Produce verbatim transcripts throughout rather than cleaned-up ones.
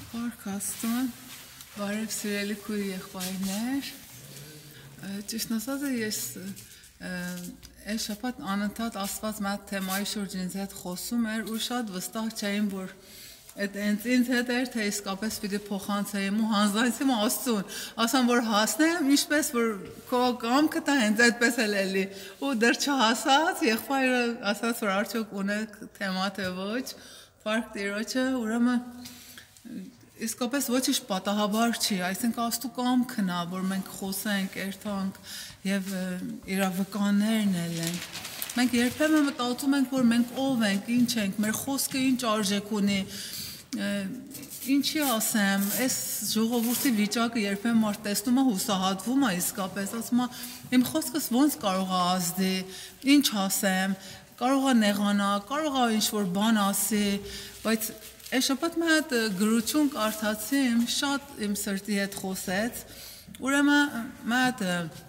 Բարքաստուն, բարև սիրելի քույր եղբայրներ, ճիշտ ասած ես այս շաբաթ անընդհատ Աստված մեր թեմայի շուրջ ինձ հետ խոսում էր ու շատ վստահ չէին, որ այդ ինձ հետ էր, թե իսկապես պիտի փոխանցեին ու հանձնեցին Աստծուն, ասեմ, որ հասնեմ, ինչպես որ քո կամքը դա հենց այդպես էլ էլի ու դեռ չհասած, եղբայրը ասաց, որ արդյոք ունեք թեմա թե ոչ, Փառք Տիրոջը, ուրեմն իսկապես ոչինչ պատահաբար չի, այսինքն Աստծո կամքն է, որ մենք խոսենք, երթանք եւ իրավականներն էլ ենք։ Մենք երբեմն մտածում ենք, որ մենք ով ենք, ինչ ենք, մեր խոսքը ինչ արժեք ունի, ինչի ասեմ, այս ժողովրդի վիճակը երբեմն մարդ տեսնում է հուսահատվում է իսկապես, ասում է, իմ խոսքս ոնց կարող է ազդի, ինչ ասեմ, կարող է նեղանա, կարող է ինչ-որ բան ասի, բայց Այս շաբաթ մի հատ գրություն կարդացի, շատ իմ սրտի հետ խոսեց, ուրեմն մի հատ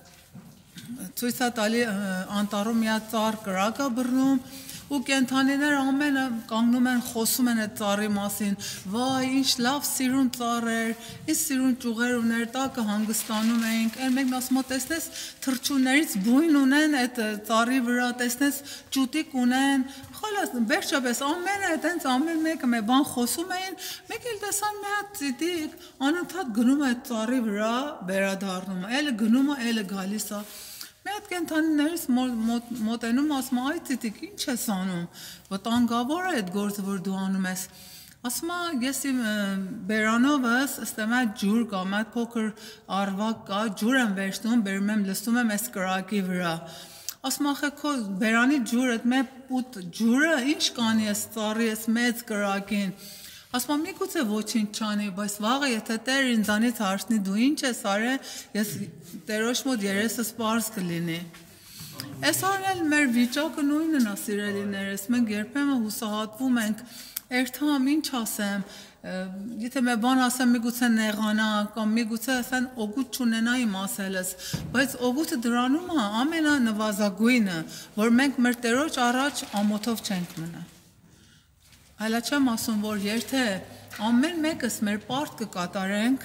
ցույց է տալի անտառում մի հատ ծառ կրակ է բռնում ու կենդանիները ամենը կանգնում են խոսում են այդ ծառի մասին, վայ, ինչ լավ սիրուն ծառ էր, ինչ սիրուն ճյուղեր ուներ, տակը հանգստանում էինք, այն մեկն ասում է, տեսնես թռչուններից բույն ունեն այդ ծառի վրա, տեսնես ճուտիկ ունեն, խալաս, վերջապես ամենը այդենց ամեն մեկը մի բան խոսում էին, մեկ էլ տեսան մի հատ ծիտիկ անընդհատ գնում է այդ ծառի վրա, վերադառնում է, էլը գնում է, էլը գալիս է Մի հատ կենդանիներից մոտենում ասում է, այ ծիտիկ, ինչ ես անում, վտանգավոր է այդ գործը, որ դու անում ես, ասում է, ես իմ բերանովս, ստեմ այդ ջուր կա, այդ փոքր արվակ կա, ջուր եմ վերցնում, բերում եմ, լցնում եմ այս կրակի վրա, ասում է, ախե քո բերանի ջուրը, այդ մեր պուտ ջուրը, ինչ կանի ես ծառի, ես մեծ կրակին, Ասում եմ, միգուցե ոչինչ չանի, բայց վաղը եթե Տեր ինձանից հարցնի դու ինչ ես արել, ես Տերոջ մոտ երեսս պարզ կլինի։ Այս օրն էլ մեր վիճակը նույնն է, սիրելիներս, մենք երբեմն հուսահատվում ենք, երթամ ինչ ասեմ, եթե մի բան ասեմ, միգուցե նեղանա, կամ միգուցե ասեն օգուտ չունենա իմ ասելս, բայց օգուտը դրանում է ամենանվազագույնը, որ մենք մեր Տերոջ առաջ ամոթով չենք մնա։ Այլա չեմ ասում, որ եթե ամեն մեկս մեր պարտքը կատարենք,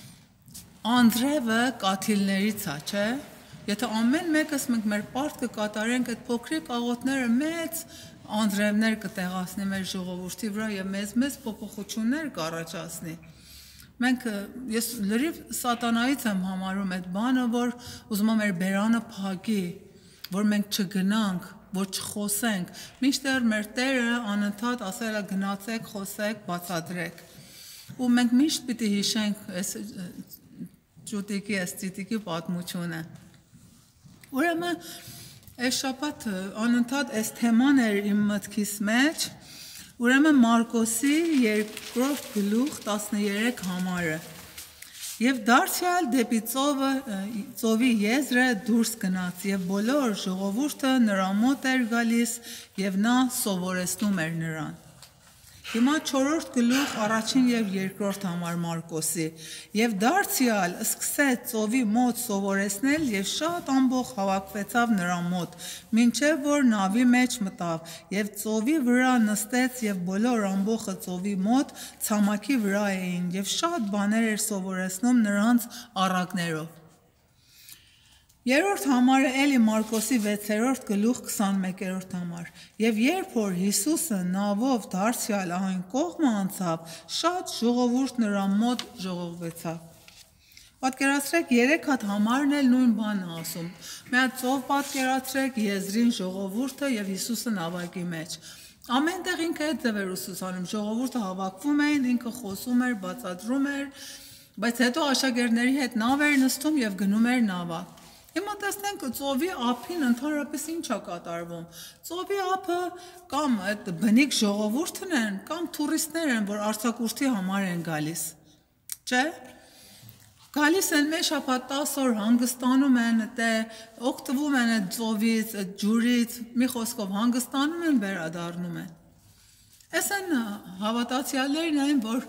անձրևը կաթիլներից է, չէ, եթե ամեն մեկս մենք մեր պարտքը կատարենք, այդ փոքրիկ աղոթները մեծ անձրևներ կտեղացնի մեր ժողովրդի վրա և մեզ-մեծ փոփոխություններ կառաջացնի։ Մենք, ես լրիվ սատանայից եմ համարում այդ բանը, որ ուզում եմ մեր բերանը փակի, որ մենք չգնանք, որ չխոսենք, մինչդեռ մեր Տերը անընդհատ ասել է գնացեք, խոսեք, բացատրեք։ Ու մենք միշտ պիտի հիշենք այս ճուտիկի, այս ծիտիկի պատմությունը։ Ուրեմն այս շաբաթ անընդհատ այս թեման էր իմ մտքիս մեջ, ուրեմն Մարկոսի երկրորդ գլուխ տասներեք համարը։ Եվ դարձյալ դեպի ծովը, ծովի եզրը դուրս գնաց և բոլոր ժողովուրդը նրա մոտ էր գալիս և նա սովորեցնում էր նրան։ Հիմա չորրորդ գլուխ առաջին և երկրորդ համար Մարկոսի և դարձյալ սկսեց ծովի մոտ սովորեցնել և շատ ամբոխ հավաքվեցավ նրա մոտ, մինչև որ նավի մեջ մտավ և ծովի վրա նստեց և բոլոր ամբոխը ծովի մոտ ցամաքի վրա էին և շատ բաներ էր սովորեցնում նրանց առակներով։ Երրորդ համարը էլի Մարկոսի վեցերորդ գլուխ քսանմեկերորդ համար և երբ որ Հիսուսը նավով դարձյալ այն կողմը անցավ, շատ ժողովուրդ նրա մոտ ժողովվեցավ։ Պատկերացրեք երեք հատ համարն էլ նույն բանն է ասում։ Մի հատ ծով պատկերացրեք, եզրին ժողովուրդը և Հիսուսը նավակի մեջ։ Ամենտեղ ինքը այդ ձև էր ուսուցանում, ժողովուրդը հավաքվում էին, ինքը խոսում էր, բացատրում էր, բայց հետո աշակերտների հետ նավ էր նստում և գնում էր նավակ։ Հիմա տեսնենք ծովի ափին ընդհանրապես ինչ է կատարվում։ Ծովի ափը կամ այդ բնիկ ժողովուրդն են, կամ տուրիստներ են, որ արձակուրդի համար են գալիս։ Չէ՞։ Գալիս են մեկ շաբաթ տասը օր հանգստանում են, դե օգտվում են այդ ծովից, այդ ջուրից, մի խոսքով հանգստանում են, վերադառնում են։ Այս են հավատացյալներն այն, որ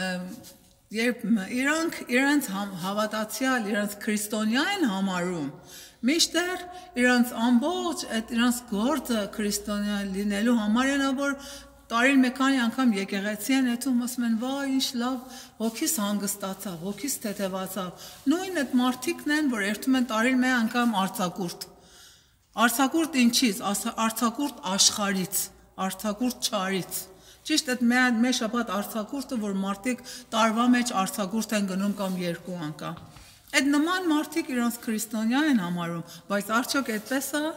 Երբ իրանք իրենց հավատացյալ, իրենց քրիստոնյա են համարում, միշտեր իրանց ամբողջ այդ իրանց գործը քրիստոնյա լինելու համար են, որ տարին մի քանի անգամ եկեղեցի են հետում ասում են վայ ինչ լավ հոգիս հանգստացավ, հոգիս թեթևացավ։ Նույն այդ մարդիկն են, որ երթում են տարին մի անգամ արձակուրդ։ Արձակուրդ ինչից, արձակուրդ աշխարից, արձակուրդ չարից։ Ճիշտ այդ մի շաբաթ արձակուրդը, որ մարդիկ տարվա մեջ արձակուրդ են գնում կամ երկու անգամ։ Այդ նման մարդիկ իրանց քրիստոնյա են համարում, բայց արդյոք այդպես է։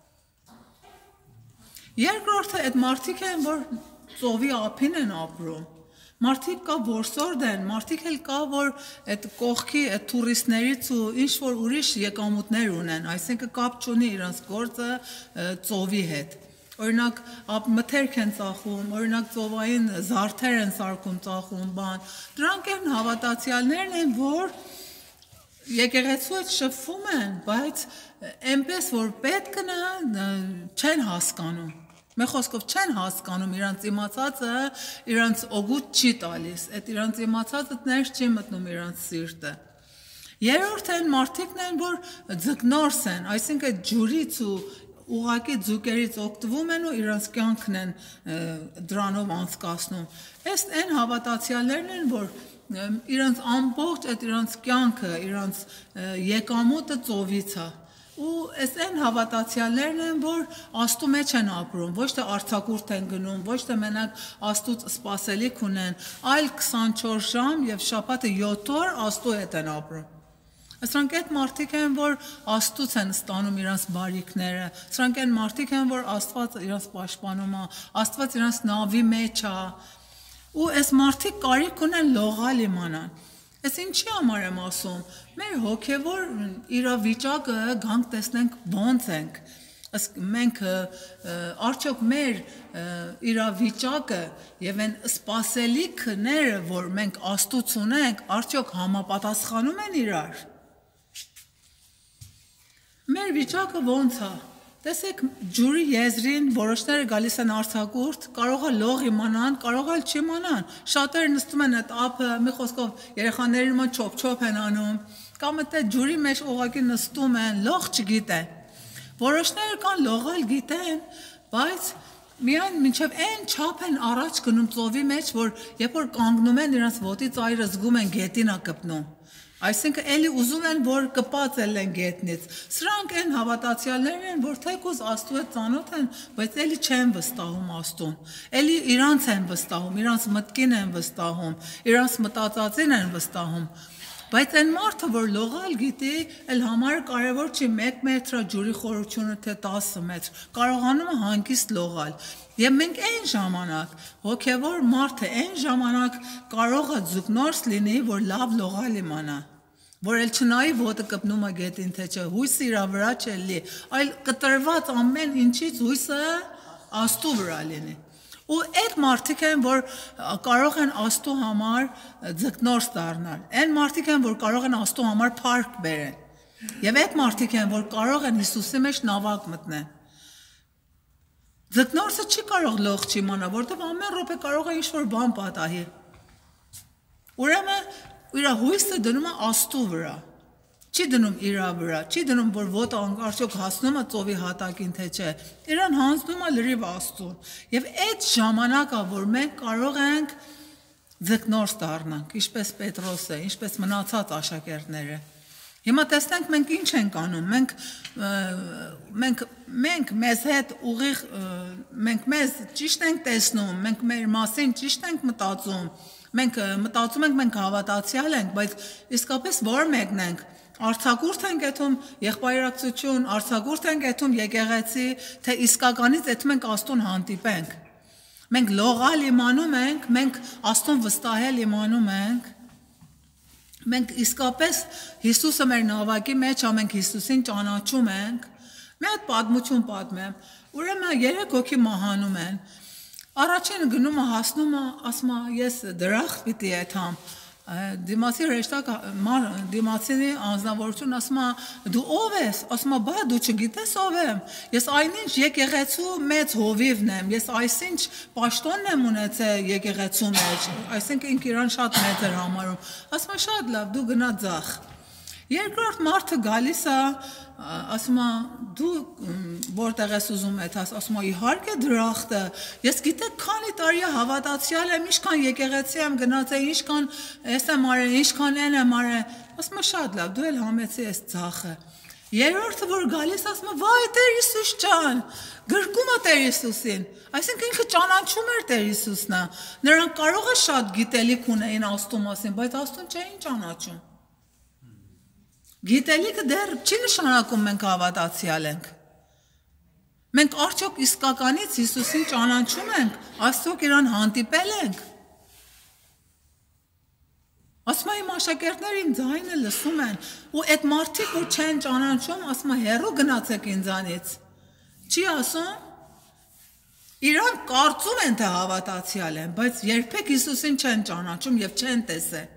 Երկրորդը այդ մարդիկ են, որ ծովի ափին են ապրում։ Մարդիկ կա որսորդ են, մարդիկ էլ կա, որ այդ կողքի այդ տուրիստներից ու ինչ որ ուրիշ եկամուտներ ունեն, այսինքն կապ չունի իրանց գործը ծովի հետ։ Օրինակ մթերք են ծախում, օրինակ ծովային զարդեր են սարքում ծախում, բան։ Դրանք են հավատացյալներն են, որ եկեղեցու հետ շփվում են, բայց այնպես որ պետք է չեն հասկանում։ Մեր խոսքով չեն հասկանում իրանց իմացածը, իրանց օգուտ չի տալիս, այդ իրանց իմացածը ներս չի մտնում իրանց սիրտը։ Երրորդ են մարդիկն են, որ ձկնորս են, այսինքն ջուրից ու ուղակի ձուկերից օգտվում են ու իրանց կյանքն են դրանով անցկացնում։ Այս այն հավատացյալներն են, որ իրանց ամբողջ այդ իրանց կյանքը, իրանց եկամուտը ծովից է։ Ու այս այն հավատացյալներն են, որ աստու մեջ են ապրում, ոչ թե արձակուրդ են գնում, ոչ թե մենակ աստուց սպասելիք ունեն, այլ քսանչորս ժամ եւ շաբաթը յոթ օր աստու հետ են ապրում։ Սրանք այդ մարդիկ են, որ աստուց են ստանում իրանց բարիքները, սրանք այն մարդիկ են, որ Աստված իրանց պաշտպանում է, Աստված իրանց նավի մեջ է, ու այս մարդիկ կարիք ունեն լողալ իմանան։ Այս ինչի համար եմ ասում, մեր հոգևոր իրավիճակը գանք տեսնենք ոնց ենք, մենք արդյոք մեր իրավիճակը եւ այն սպասելիքները, որ մենք աստուց ունենք, արդյոք համապատասխանում են իրար։ Մեր վիճակը ոնց է։ Տեսեք ջուրի եզրին որոշները գալիս են արձակուրդ, կարող է լող իմանան, կարող է չիմանան։ Շատերը նստում են այդ ափը, մի խոսքով երեխաների մոտ չոփ-չոփ են անում, կամ այդ ջուրի մեջ ուղղակի նստում են, լող չգիտեն։ Որոշները կան լողալ գիտեն, բայց միայն մինչև այն չափ են առաջ գնում ծովի մեջ, որ երբ որ կանգնում են, իրանց ոտի ծայրը զգում են գետին է կպնում։ Այսինքն էլի ուզում են, որ կպածել են գետնից։ Սրանք են հավատացյալներ են, որ թեկուզ աստու հետ ծանոթ են, բայց էլի չեն վստահում աստուն։ Էլի իրանց են վստահում, իրանց մտքին են վստահում, իրանց մտածածին են վստահում։ Բայց այն մարդը, որ լողալ գիտի, էլ համարը կարևոր չի մեկ մետր ջուրի խորությունը, թե տասը մետր, կարողանում է հանգիստ լողալ։ Եվ մենք այն ժամանակ, հոգևոր մարդը այն ժամանակ կարող է ձուկնորս լինի, որ լավ լողալ իմանա, որ էլ չնայի ոտը կպնում է գետին, թե չէ, հույսը իր վրա չլի, այլ կտրված ամեն ինչից հույսը աստու վրա լինի։ Ու այդ մարդիկ են, որ կարող են աստու համար ձկնորս դառնալ, այն մարդիկ են, որ կարող են աստու համար փառք բերեն, եւ այդ մարդիկ են, որ կարող են Հիսուսի մեջ նավակ մտնեն։ Ձկնորսը չի կարող լող չիմանա, որտեղ ամեն րոպե կարող է ինչ-որ բան պատահի։ Ուրեմն իր հույսը դնում է աստու վրա, չի դնում իր վրա, չի դնում, որ ոտը արդյոք հասնում է ծովի հատակին, թե չէ, իրան հանձնում է լրիվ աստուն։ Եվ այդ ժամանակը, որ մենք կարող ենք ձկնորս դառնանք, ինչպես Պետրոսը, ինչպես մնացած աշակերտները։ Հիմա տեսնենք մենք ինչ ենք անում, մենք մենք մենք մեզ հետ ուղիղ մենք մեզ ճիշտ ենք տեսնում, մենք մեր մասին ճիշտ ենք մտածում, մենք մտածում ենք մենք հավատացյալ ենք, բայց իսկապես որ մեկն ենք, արձակուրդ ենք եթում եղբայրակցություն, արձակուրդ ենք եթում եկեղեցի, թե իսկականից եթում ենք աստուն հանդիպենք։ Մենք լողալ իմանում ենք, մենք աստուն վստահել իմանում ենք, մենք իսկապես Հիսուսը մեր նավակի մեջ է, մենք Հիսուսին ճանաչում ենք։ Մի հատ պատմություն պատմեմ, ուրեմն երեք հոգի մահանում են։ Առաջինը գնում է հասնում է, ասում է ես դրախտ պիտի եթամ։ Դիմացի հրեշտակ դիմացի անձնավորություն ասում է դու ով ես, ասում է բա դու չգիտես ով եմ, ես այնինչ եկեղեցու մեծ հովիվն եմ, ես այսինչ պաշտոնն եմ ունեցել եկեղեցու մեջ, այսինքն ինքը իրան շատ մեծ էր համարում, ասում է շատ լավ դու գնա ձախ։ Երկրորդ մարդը գալիս է ասում է դու որտեղ ես ուզում ես, ասում է իհարկե դրախտը, ես գիտեք քանի տարի է հավատացյալ եմ, ինչքան եկեղեցի եմ գնացել, ինչքան ես եմ արել, ինչքան են եմ արել, ասում է շատ լավ, դու էլ համեցի ես ձախը։ Երրորդը որ գալիս ասում է վայ Տեր Հիսուս ջան, գրկում է Տեր Հիսուսին, այսինքն ինքը ճանաչում էր Տեր Հիսուսն, նրանք կարող է շատ գիտելիք ունեին Աստծո մասին, բայց Աստծուն չէին ճանաչում։ Գիտելիքը դեռ չի նշանակում մենք հավատացյալ ենք։ Մենք արդյոք իսկականից Հիսուսին ճանաչում ենք, արդյոք իրան հանդիպել ենք։ Ասում է իմ աշակերտները իմ ձայնը լսում են, ու այդ մարդիկ որ չեն ճանաչում, ասում է հեռու գնացեք ինձանից։ Չի ասում, իրան կարծում են թե հավատացյալ են, բայց երբեք Հիսուսին չեն ճանաչում եւ չեն տեսել։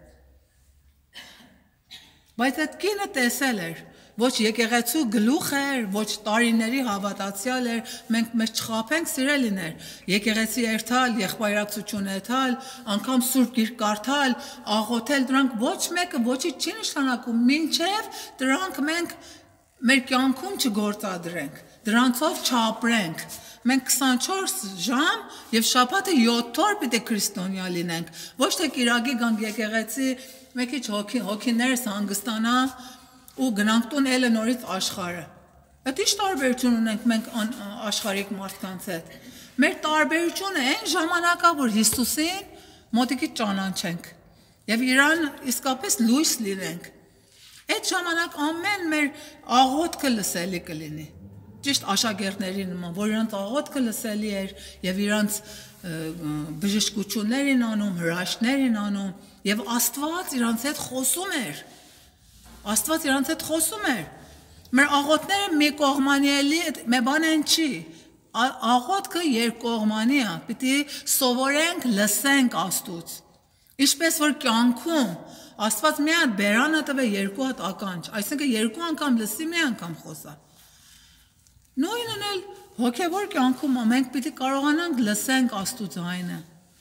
Բայց այդ կինը տեսել էր, ոչ եկեղեցու գլուխ էր, ոչ տարիների հավատացյալ էր, մենք մեզ չխաբենք սիրելիներ, եկեղեցի երթալ, եղբայրակցություն եթալ, անգամ սուրբ գիրք կարդալ, աղոթել, դրանք ոչ մեկը ոչի չի նշանակում, մինչև դրանք մենք մեր կյանքում չգործադրենք, դրանցով չապրենք։ Մենք քսանչորս ժամ եւ շաբաթը յոթ օր պիտի քրիստոնյա լինենք, ոչ թե կիրակի գանք եկեղեցի, մեկ քիչ հոգի հոգիներս հանգստանա ու գնանք տուն ելը նորից աշխարհը։ Այդ ի՞նչ տարբերություն ունենք մենք աշխարհիկ մարդկանց հետ։ Մեր տարբերությունը այն ժամանակա, որ Հիսուսին մոտիկից ճանաչենք եւ իրան իսկապես լույս լինենք։ Այդ ժամանակ ամեն մեր աղոթքը լսելի կլինի։ Ճիշտ աշակերտների նման, որ իրանց աղոթքը լսելի էր եւ իրանց բժշկություններ են անում, հրաշքներ են անում եւ Աստված իրանց հետ խոսում էր։ Աստված իրանց հետ խոսում էր։ Մեր աղոթները մի կողմանիելի մի բան են չի։ Աղոթքը երկկողմանի է, պիտի սովորենք լսենք Աստծուց։ Ինչպես որ կյանքում Աստված մի հատ բերանը տվե երկու հատ ականջ, այսինքն երկու անգամ լսի, մի անգամ խոսա։ Նույնն էլ հոգևոր կյանքում մենք պիտի կարողանանք լսենք Աստծո ձայնը։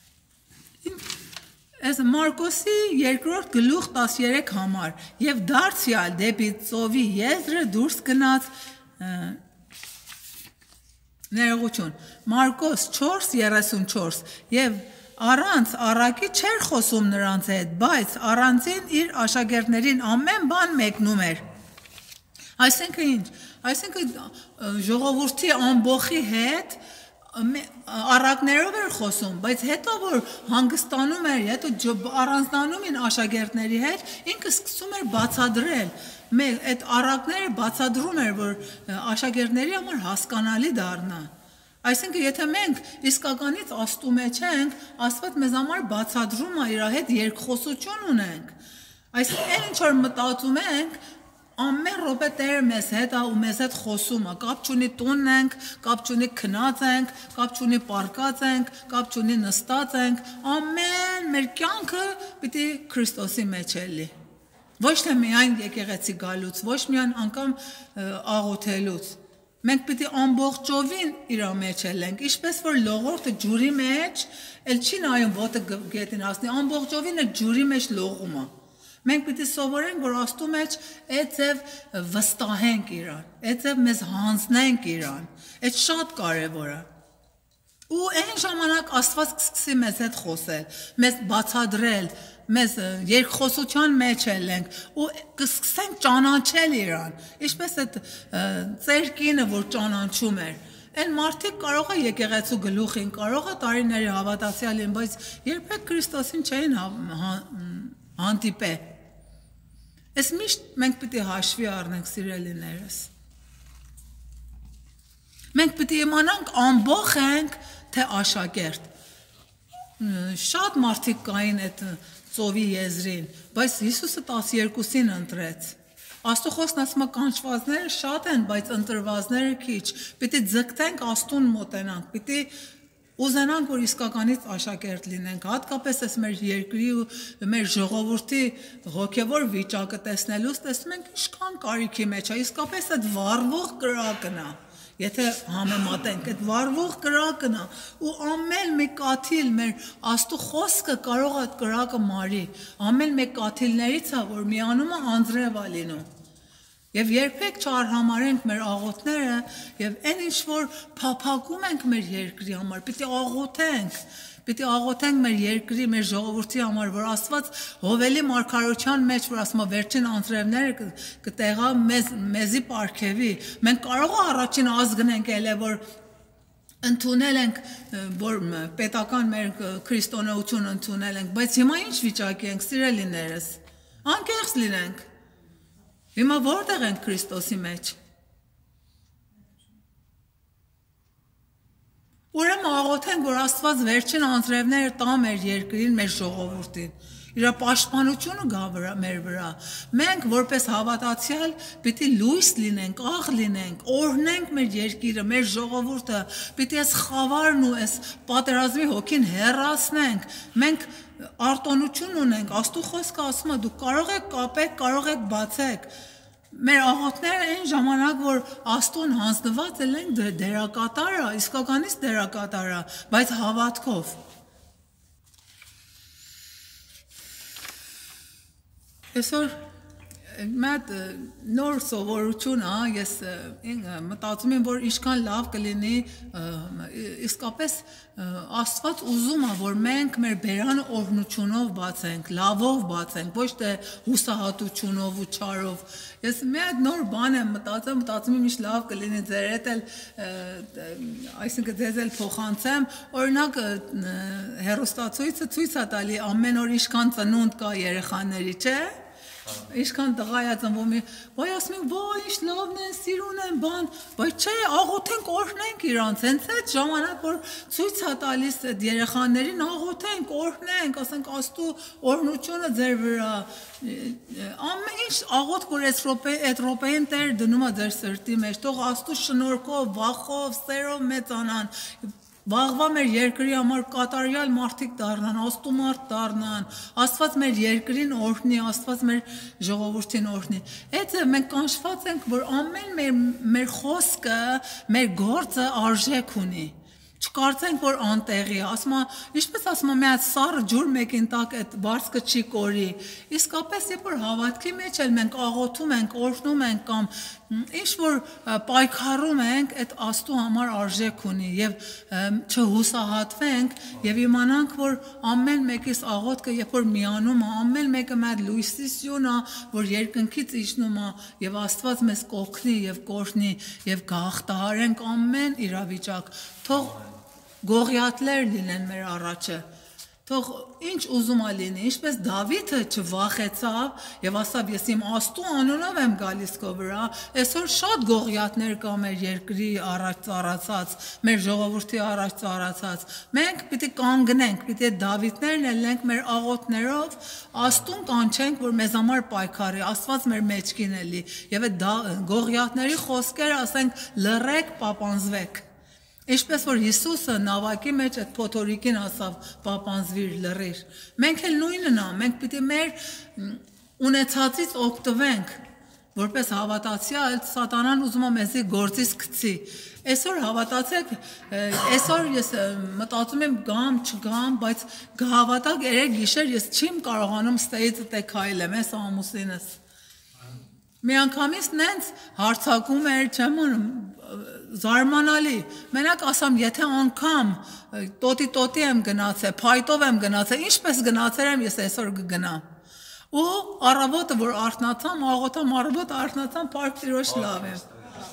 Այս Մարկոսի երկրորդ գլուխ տասներեք համար եւ դարձյալ դեպի ծովի եզրը դուրս գնաց ներողություն Մարկոս չորս երեսունչորս եւ առանց առակի չէր խոսում նրանց հետ, բայց առանցին իր աշակերտներին ամեն բան մեկնում էր։ Այսինքն ինչ, այսինքն ժողովրդի ամբողջի հետ առակներով էր խոսում, բայց հետո որ հանգստանում էր, հետո առանձնանում են աշակերտների հետ, ինքը սկսում էր բացադրել։ Մեր այդ առակները բացադրում էր, որ աշակերտների համար հասկանալի դառնա։ Այսինքն եթե մենք իսկականից Աստծո մեջ ենք, Աստված մեզ համար բացադրում է, իր հետ երկխոսություն ունենք։ Այսինքն այն ինչ որ մտածում ենք, ամեն րոպե Տերը մեզ հետ է ու մեզ հետ խոսում է, կապ չունի տունն ենք, կապ չունի քնած ենք, կապ չունի պարկած ենք, կապ չունի նստած ենք, ամեն մեր կյանքը պիտի Քրիստոսի մեջ էլի։ Ոչ թե միայն եկեղեցի գալուց, ոչ միայն անգամ աղոթելուց։ Մենք պիտի ամբողջովին իր մեջ ելենք, ինչպես որ լողորդը ջուրի մեջ, էլ չի նայում ոտը գետին հասնի, ամբողջովին էլ ջուրի մեջ լողում է։ Մենք պիտի սովորենք, որ Աստծո մեջ այդ ձև վստահենք իրան, այդ ձև մեզ հանձնենք իրան, այդ շատ կարևոր է։ Ու այն ժամանակ Աստված կսկսի մեզ հետ խոսել, մեզ բացադրել, մեզ երկխոսության մեջ ելենք ու կսկսենք ճանաչել իրան, ինչպես այդ ծեր կինը, որ ճանաչում էր։ Այն մարդիկ կարող է եկեղեցու գլուխին, կարող է տարիների հավատացյալ են, բայց երբեք Քրիստոսին չէին հանդիպել։ Այս միշտ մենք պիտի հաշվի առնենք սիրելիներս։ Մենք պիտի իմանանք ամբողջ ենք, թե աշակերտ։ Շատ մարդիկ կային այդ ծովի եզրին, բայց Հիսուսը տասներկուսին ընտրեց։ Աստծո խոսքն ասում է կանչվածները շատ են, բայց ընտրվածները քիչ։ Պիտի ձգտենք Աստծուն մոտենանք, պիտի ուզենանք, որ իսկականից աշակերտ լինենք, հատկապես այս մեր երկրի ու մեր ժողովրդի հոգևոր վիճակը տեսնելուց տեսնում ենք ինչքան կարիքի մեջ է, իսկապես այդ վառվող կրակն է, եթե համեմատենք, այդ վառվող կրակն է, ու ամեն մի կաթիլ մեր Աստծո խոսքը կարող է այդ կրակը մարի, ամեն մի կաթիլներից է, որ միանում է անձրև է լինում։ Եվ երբեք չարհամարենք մեր աղոթները եւ այն ինչ որ փափագում ենք մեր երկրի համար, պիտի աղոթենք, պիտի աղոթենք մեր երկրի, մեր ժողովրդի համար, որ Աստված Հովելի մարգարոության մեջ, որ ասում է վերջին անձրևները կտեղա մեզ մեզի պարգևի, մենք կարող է առաջին ազգնենք ելե որ ընդունել ենք, որ պետական մեր քրիստոնեություն ընդունել ենք, բայց հիմա ինչ վիճակի ենք, սիրելիներս, անկեղծ լինենք, հիմա որտեղ ենք Քրիստոսի մեջ, ուրեմն աղոթենք, որ Աստված վերջին անձրևները տա մեր երկրին, մեր ժողովրդին, իր պաշտպանությունը գա մեր վրա, մենք որպես հավատացյալ պիտի լույս լինենք, աղ լինենք, օրհնենք մեր երկիրը, մեր ժողովուրդը, պիտի այս խավարն ու այս պատերազմի հոգին հեռացնենք, մենք արտոնություն ունենք, Աստծո խոսքը ասում է դուք կարող եք կապեք, կարող եք բացեք, մեր աղոթները այն ժամանակ, որ Աստծուն հանձնված են դերակատարը, իսկականից դերակատարը, բայց հավատքով։ Այսօր մեծ նոր սովորություն է, ես մտածում եմ, որ ինչքան լավ կլինի, իսկապես Աստված ուզում է, որ մենք մեր բերանը օրհնությունով բացենք, լավով բացենք, ոչ թե հուսահատությունով ու չարով։ Ես մեծ նոր բան եմ մտածում, մտածում եմ ինչ լավ կլինի ձեր հետ էլ, այսինքն ձեզ էլ փոխանցեմ, օրինակ հեռուստացույցը ցույց է տալի ամեն օր ինչքան ծնունդ կա երեխաների, չէ՞։ Ինչքան տղա է ծնվում, ոյ ասում ենք, ոյ ինչ լավն են, սիրուն են, բան, բայց չէ, աղոթենք, օրհնենք իրանց, հենց այդ ժամանակ, որ ցույց է տալիս այդ երեխաներին, աղոթենք, օրհնենք, ասենք Աստծո օրհնությունը ձեր վրա, ամեն ինչ աղոթք, որ այդ րոպեին Տեր դնում է ձեր սրտի մեջ, թող Աստծո շնորհքով, վախով, սերով մեծանան, վաղվա մեր երկրի համար կատարյալ մարդիկ դառնան, Աստծո մարդ դառնան, Աստված մեր երկրին օրհնի, Աստված մեր ժողովրդին օրհնի։ Այդ մենք կանչված ենք, որ ամեն մեր մեր խոսքը, մեր գործը արժեք ունի։ Չկարծենք, որ անտեղի է, ասում է, ինչպես ասում է, մի հատ սառը ջուր մեկին տակ այդ բարձկը չի կորի։ Իսկապես, երբ որ հավատքի մեջ էլ մենք աղոթում ենք, օրհնում ենք կամ ինչ որ պայքարում ենք, այդ Աստծո համար արժեք ունի եւ չհուսահատվենք եւ իմանանք, որ ամեն մեկիս աղոթքը, երբ որ միանում է, ամեն մեկը մեր լույսի սյուն է, որ երկնքից իջնում է եւ Աստված մեզ կօգնի եւ կօրհնի եւ գաղթահարենք ամեն իրավիճակ։ Թող գողիաթներ լինեն մեր առաջը, թող ինչ ուզում է լինի, ինչպես Դավիթը չվախեցավ եւ ասավ ես իմ Աստծո անունով եմ գալիս քո վրա, այսօր շատ գողիաթներ կա մեր երկրի առաջ ծառացած, մեր ժողովրդի առաջ ծառացած, մենք պիտի կանգնենք, պիտի Դավիթներն ելնենք մեր աղոթներով, Աստծուն կանչենք, որ մեզ համար պայքարի, Աստված մեր մեջքին էլի եւ այդ գողիաթների խոսքերը ասենք լռեք, պապանձվեք։ Ինչպես որ Հիսուսը նավակի մեջ այդ փոթորիկին ասավ պապանձվիր լռիր, մենք էլ նույնն է, մենք պիտի մեր ունեցածից օգտվենք, որպես հավատացյալ սատանան ուզում է մեզի գործից գցի, այսօր հավատացեք, այսօր ես մտածում եմ գամ, չգամ, բայց հավատակ երեք գիշեր ես չեմ կարողանում ստեից տե քայլեմ, այս ամուսինս, մի անգամից նենց հարցակում էր, չեմ անում, զարմանալի, մենակ ասամ, եթե անգամ տոտի-տոտի եմ գնացել, փայտով եմ գնացել, ինչպես գնացել եմ, ես այսօր կգնամ, ու առավոտը, որ արթնացամ, աղոթամ առավոտը արթնացամ, պարկ տիրոջ լավ եմ,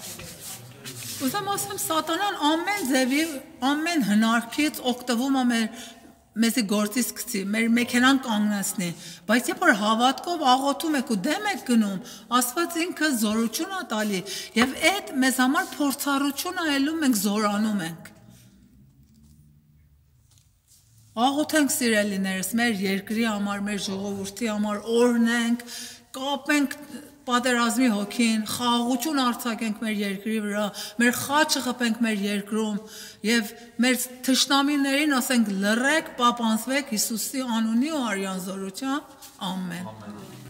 ուզեմ ասեմ, սատանան ամեն ձևի, ամեն հնարքից օգտվում է մեր մեզի գործից գցի, մեր մեքենան կանգնեցնի, բայց երբ որ հավատքով աղոթում եք ու դեմ եք գնում, Աստված ինքը զորություն է տալի եւ այդ մեզ համար փորձառություն է ելում, մենք զորանում ենք։ Աղոթենք սիրելիներս, մեր երկրի համար, մեր ժողովրդի համար, օրհնենք, կապենք պատերազմի հոգին, խաղաղություն արձակենք մեր երկրի վրա, մեր խաչը խփենք մեր երկրում եւ մեր թշնամիներին ասենք լռեք, պապանձվեք Հիսուսի անունի ու արյան զորությամբ, ամեն։